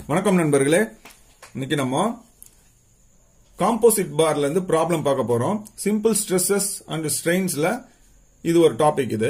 வணக்கம் நண்பர்களே, இன்னைக்கு நம்ம காம்போசிட் பார்ல இருந்து ப்ராப்ளம் பார்க்க போறோம். சிம்பிள் ஸ்ட்ரெஸ்ஸஸ் அண்ட் ஸ்ட்ரெயின்ஸ்ல இது ஒரு டாபிக். இது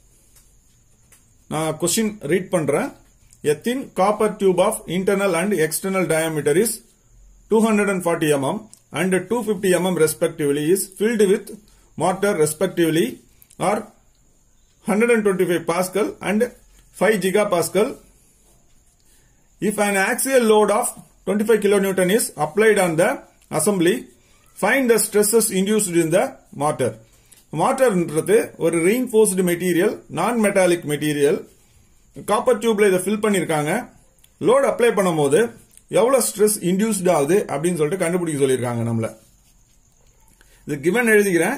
நான் क्वेश्चन ரீட் பண்றேன். A thin copper tube of internal and external diameter is 240 mm and 250 mm respectively is filled with mortar respectively or 125 Pascal and 5 gigapascal. If an axial load of 25 kilonewton is applied on the assembly, find the stresses induced in the mortar. Mortar என்றது ஒரு reinforced material, non-metallic material. Copper டியூப்ல இதை fill பண்ணிருக்காங்க. Load apply பண்ணும்போது எவ்வளவு stress induced ஆகுது அப்படின்னு சொல்லிட்டு கண்டுபிடிக்க சொல்லியிருக்காங்க நம்மள. இது கிவன் எழுதிக்கிறேன்.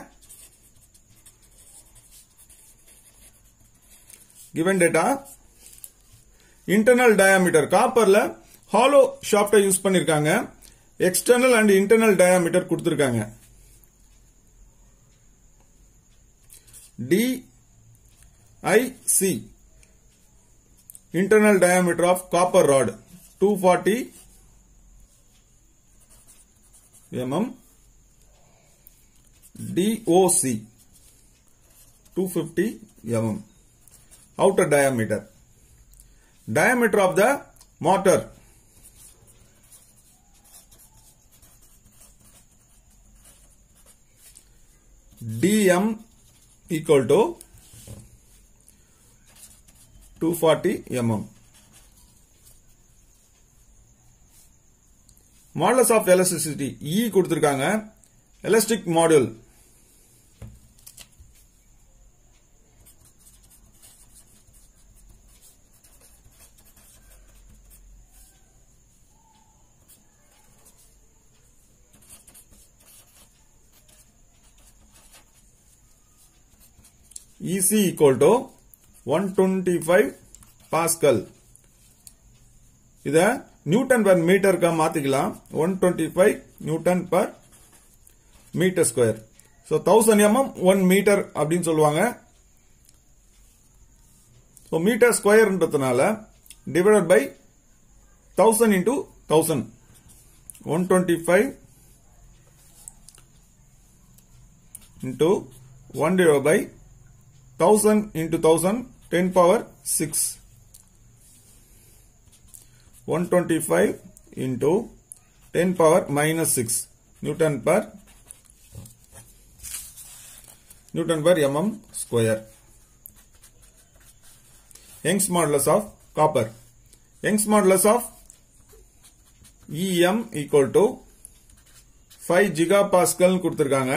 கிவன் டேட்டா இன்டர்னல் டயாமீட்டர் காப்பர்ல ஹாலோ ஷாஃப்டை யூஸ் பண்ணிருக்காங்க. எக்ஸ்டர்னல் அண்ட் இன்டர்னல் டயாமீட்டர் கொடுத்திருக்காங்க. DIC internal diameter of copper rod 240 mm. DOC 250 mm. Outer diameter. Diameter of the mortar DM equal to 240 mm. Modulus of elasticity E கொடுத்திருக்காங்க. Elastic module EC equal to 125 Pascal. இத newton per metre का மாத்திக்கலாம். 125 newton per metre square. So 1000 mm 1 metre அப்படின்னு சொல்லுவாங்க. So metre ஸ்கொயர்ன்றதுனால divided by 1000 into 1000. 125 into 1 divided by 1000 into 1000 10 power 6. 125 into 10 power minus 6 Newton per mm square. Young's modulus of copper. Young's modulus of EM equal to 5 gigapascal கொடுத்திருக்காங்க.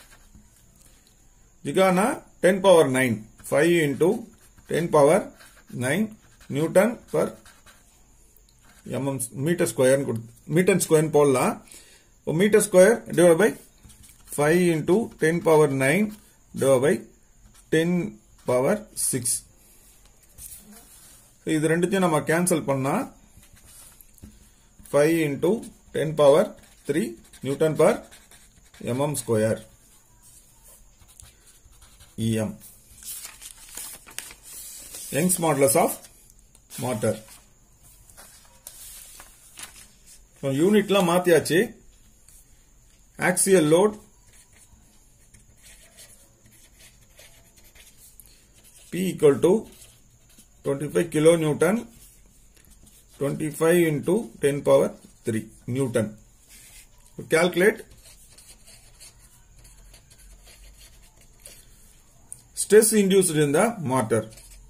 ஜிகானா 10 power 9. 5 into 10 power 9 Newton per mm meter square போடலாம். Metre square divided by 5 into 10 power 9 divided by 10 power 6. இது ரெண்டுத்தையும் நம்ம cancel பண்ணா 5 into 10 power 3 Newton per mm square. EM. Young's modulus of mortar. யூனிட்ல மாத்தியாச்சு. axial load P equal to 25 kilonewton 25 into 10 power 3 Newton. Calculate stress induced in the mortar.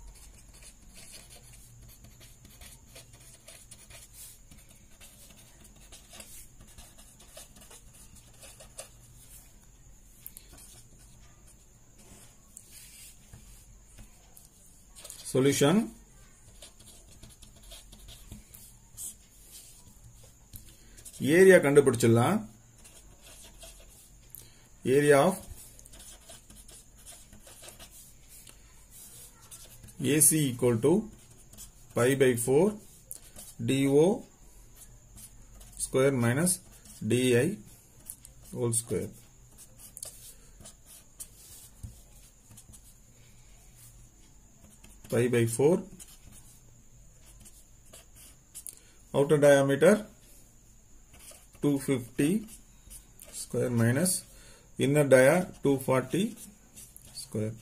Solution. Area கண்டுபிடிச்சிடலாம். Area of AC equal to pi by 4 DO square minus DI whole square. pi by 4 outer diameter 250 square minus inner dia 240 square.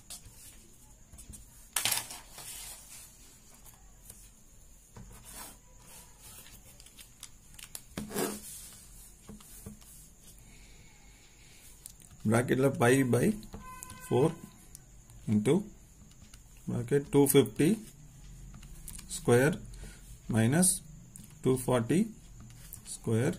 Bracket la pi by 4 into bracket 250 square minus 240 square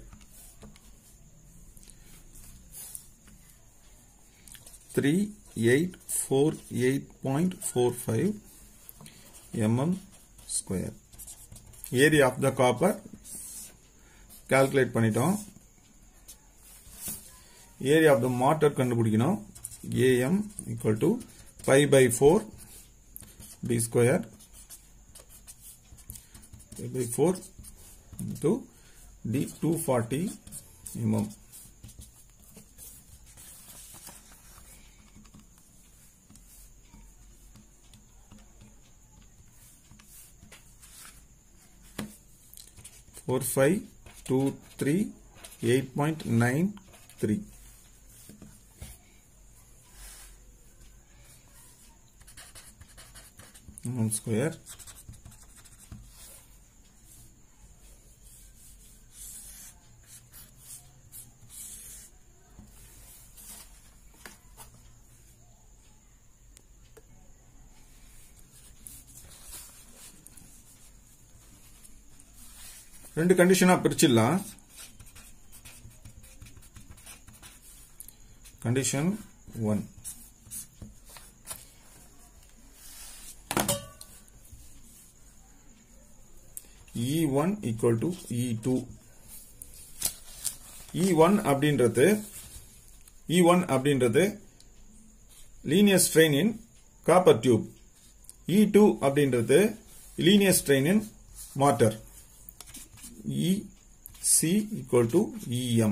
3848.45 mm square. Area of the copper calculate பண்ணிட்டோம். Area of the mortar கண்டுபிடிக்கணும். AM equal to pi by 4 d square pi by 4 into d 240 mm. Four 4523 8.93 mm square. ரெண்டு கண்டிஷனா பிரிச்சிடலாம். Condition 1 E1 equal to E2. E1 அப்படின்றது linear strain in copper tube. E2 அப்படின்றது linear strain in mortar. EC equal to EM.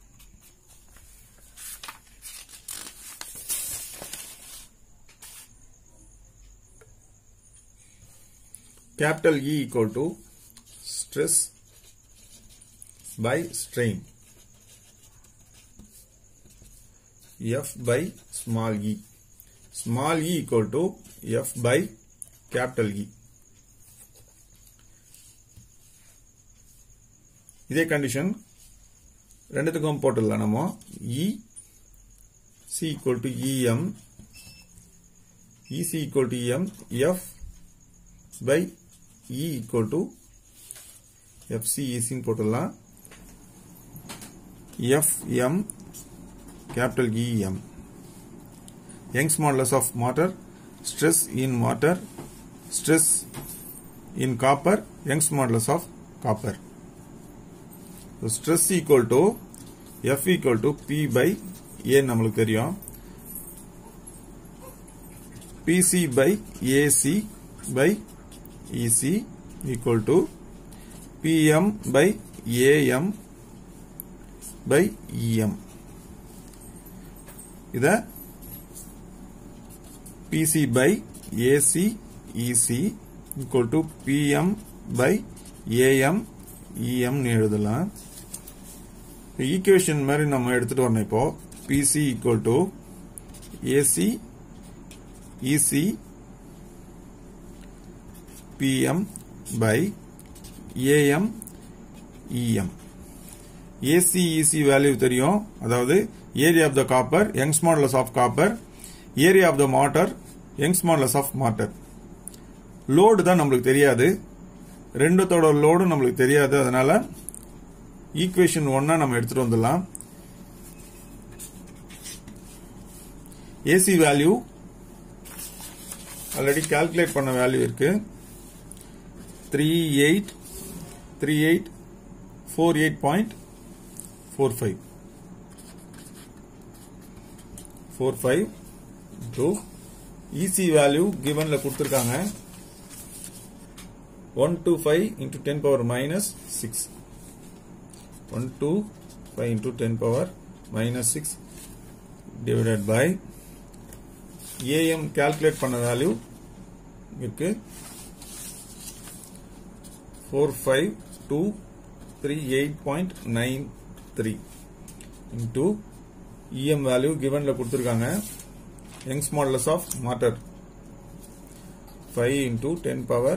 Capital E equal to stress by strain. F by small e. Small e equal to F by capital E. இதே condition ரெண்டுத்துக்கும் போட்டுடலாம். நம்ம E C equal to EM, EC equal to EM, F by E equal to FC EC போட்டுடலாம். FM capital EM. Young's modulus of mortar, stress in mortar, stress in copper, Young's modulus of copper. So stress equal to F equal to P by A நம்மளுக்கு தெரியும். PC by AC by EC equal to PM by AM by EM. இத PC by AC EC equal to PM by AM EM னு எழுதலாம். Equation மாதிரி நம்ம எடுத்துட்டு வரணும். இப்போ PC equal to AC EC PM by AM EM. AC EC value தெரியும். அதாவது area of the copper, Young's modulus of copper, area of the mortar, Young's modulus of mortar. Load தான் நம்மளுக்கு தெரியாது. ரெண்டுத்தோட லோடும் நம்மளுக்கு தெரியாது. அதனால ஈக்குவேஷன் 1 நம்ம எடுத்துட்டு வந்துடலாம். AC வேல்யூ ஆல்ரெடி கால்குலேட் பண்ண வேல்யூ இருக்கு. 3848.45 into EC வேல்யூ givenல கொடுத்திருக்காங்க. 125 into 10 power minus 6. 125 into 10 power minus 6 divided by AM calculate பண்ண வேல்யூ இருக்கு. 4523 238.93 into EM value given la kuduthirukanga Young's modulus of mortar 5 into 10 power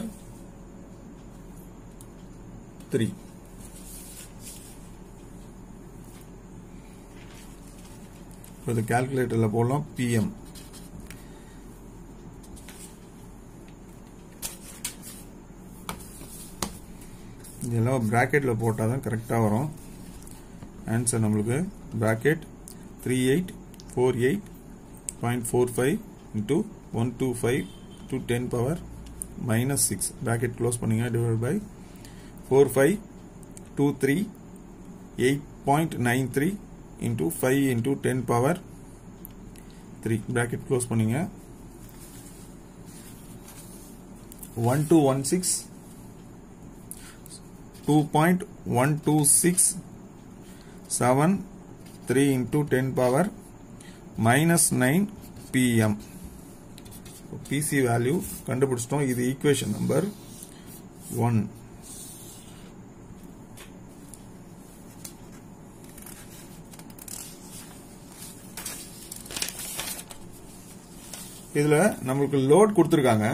3. For the calculator la போடலாம் PM. இதெல்லாம் பிராக்கெட்ல போட்டாதான் கரெக்ட்டா வரும். Answer நமக்கு bracket 3848.45 into 125 to 10 power minus 6 bracket close பண்ணுங்க divided by 4523.8.93 into 5 into 10 power 3 bracket close பண்ணுங்க 1216 2.1267 into 10 power minus 9 pm. PC value கண்டுபிடிச்சிட்டோம். இது equation number 1. இதுல நமக்கு லோட் கொடுத்திருக்காங்க.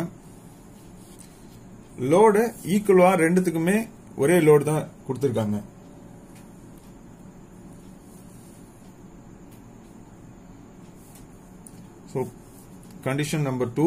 லோட் ஈக்குவலா ரெண்டுத்துக்குமே ஒரே லோட் தான் கொடுத்திருக்காங்க. So condition number 2,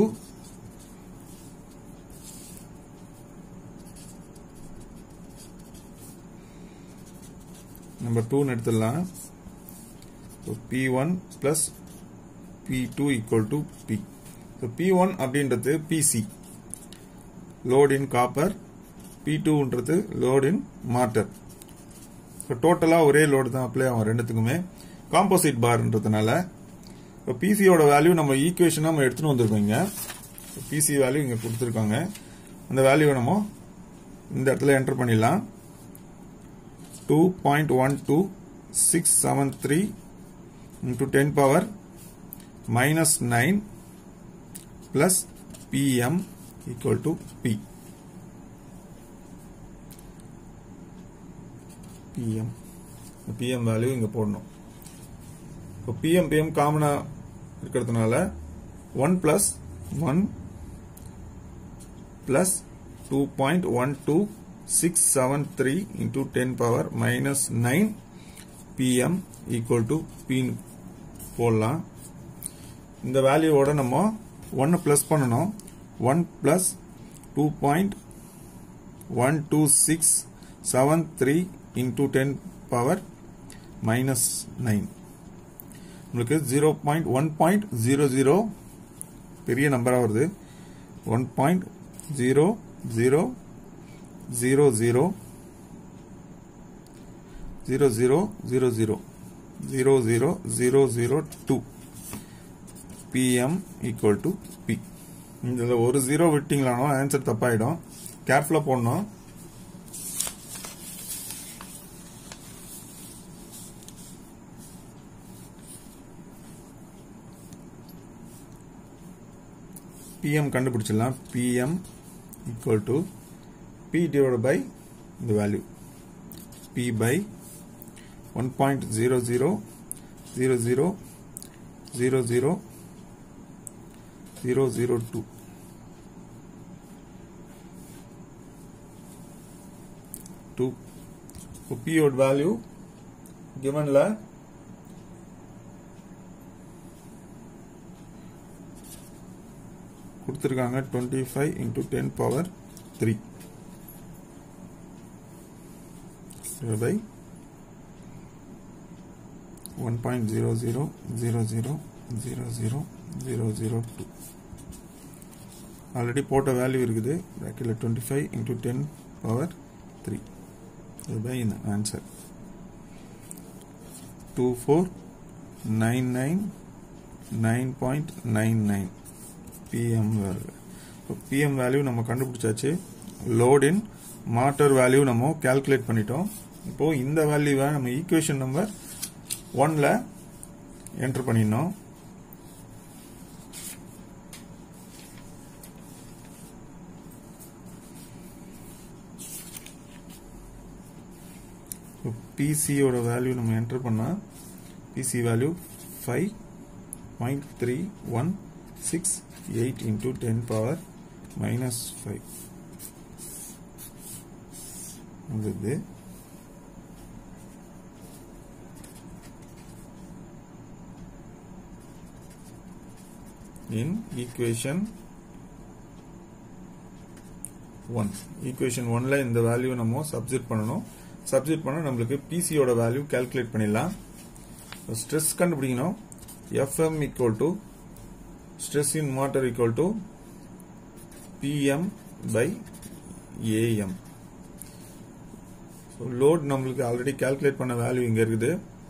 number 2 எடுத்துடலாம். So P1 plus P2 equal to P. So P1 அப்படின்றது PC load in copper, P2 ன்றது load in mortar. So டோட்டலா ஒரே லோட் தான் அப்ளை ஆகும் ரெண்டுத்துக்குமே. காம்போசிட் பார்ன்றதுனால PC ஓட வேல்யூ நம்ம ஈக்குவேஷனா நம்ம எடுத்துட்டு வந்திருக்கோங்க. PC வேல்யூ இங்க கொடுத்திருக்காங்க. அந்த வேல்யூவை நம்ம இந்த இடத்துல என்டர் பண்ணிடலாம். 2.12673 into 10 power minus 9 plus PM equal to P. PM value இங்க போடணும். இப்போ PM காமனா இருக்கிறதுனால 1 plus 1 plus 2.12673 into 10 power minus 9 PM equal to P போடலாம். இந்த வேல்யூவோட நம்ம 1 பிளஸ் பண்ணணும். 1 plus 2.12673 into 10 power minus 9 உங்களுக்கு 0.1.00 பெரிய நம்பரா வருது. 1.00000000002 PM equal to P. இதுல ஒரு 0 விட்டீங்களானோ ஆன்சர் தப்பாயிடும். கேர்ஃபுல்லா போடணும். PM கண்டுபிடிச்சிடலாம். PM equal to P divided by the value P by 1.000000002 P odd value given la கொடுத்திருக்காங்க 25 into 10 power 3 by 1.000000002 ஆல்ரெடி போட்ட வேல்யூ இருக்குது. bracketல 25 into 10 power 3 by the answer 24999.99 PM வருது. PM வேல்யூ நம்ம கண்டுபிடிச்சாச்சு. லோட் இன் மார்டர் வேல்யூ நம்ம calculate பண்ணிட்டோம். இப்போ இந்த வேல்யூவை நம்ம ஈக்குவேஷன் நம்பர் 1ல என்டர் பண்ணிடணும். PC ஓட வேல்யூ நம்ம என்டர் பண்ணா PC value 5.3168 into 10 power minus 5 இது in equation 1 equation 1 ல இந்த வேல்யூ நம்ம சப்ஸ்டிட் பண்ணனும் சப்ஸ்டிட் பண்ணா நமக்கு PC ஓட வேல்யூ கால்குலேட் பண்ணிடலாம் ஸ்ட்ரெஸ் கண்டுபிடிக்கணும் FM equal to stress in motor equal to PM by AM so load நமக்கு ஆல்ரெடி கால்குலேட் பண்ண வேல்யூ இங்க இருக்குது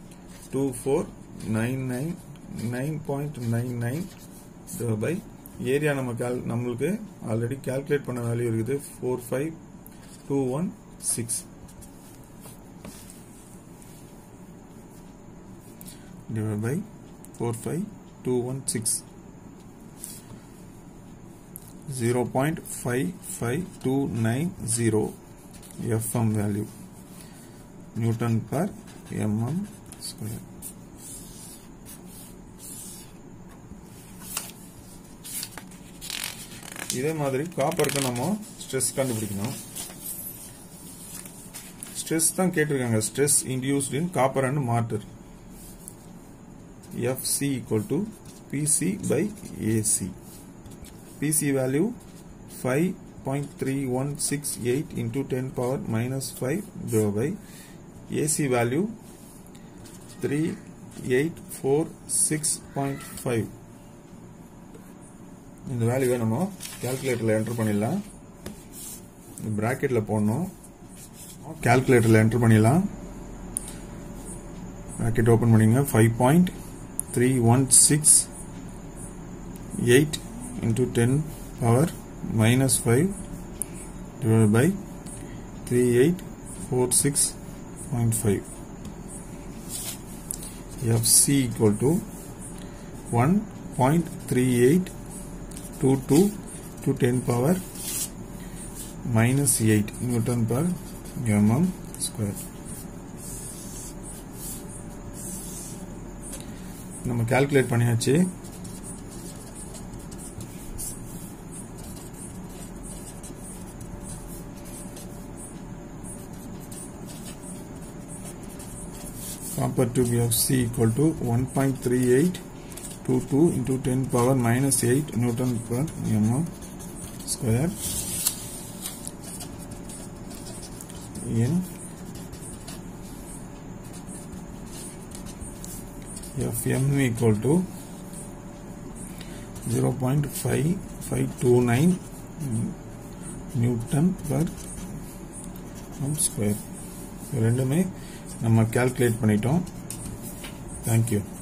24999.99 by ஏரியா நமக்கு ஆல்ரெடி கால்குலேட் பண்ண வேல்யூ இருக்குது 45216 divided by 45216 0.55290 FM value Newton per mm square இதே மாதிரி காப்பருக்கு நம்ம ஸ்ட்ரெஸ் கண்டுபிடிக்கணும் ஸ்ட்ரெஸ் தான் கேட்டிருக்காங்க stress induced in copper and mortar FC equal to PC by AC PC value 5.3168 into 10 power minus 5 divided by AC value 3846.5 இந்த வேல்யூவை நம்ம கால்குலேட்டர்ல enter பண்ணிடலாம் பிராக்கெட்ல போடணும் கால்குலேட்டர்ல என்டர் பண்ணிடலாம் bracket open பண்ணிங்க 5.3168 into 10 power minus 5 divided by 3846.5 FC equal to 1.3822 to 10 power minus 8 Newton per mm square நம்ம கால்குலேட் பண்ணியாச்சு copper tube FC equal to 1.3822 into 10 power minus 8 Newton per mm square in FM equal to 0.5529 Newton per square ரெண்டுமே நம்ம calculate பண்ணிட்டோம். Thank you.